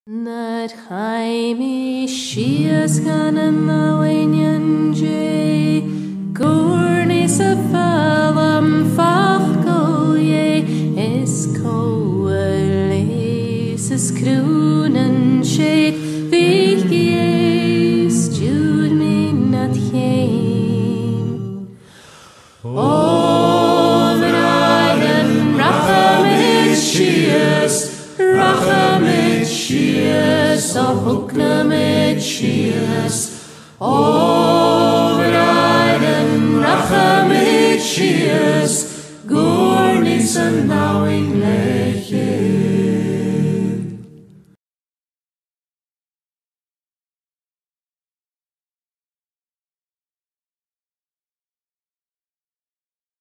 Nad chaimi shias gan yn laweinian je, gwrnis y ffalam ffachgol ie, yscoelis ysgrwn yn shed, fych ies jwd min at chen. O fynaen rachamid shias, rachamid shias, o hwgnamid shias. O fynaen rachamid shias, gwrnis yn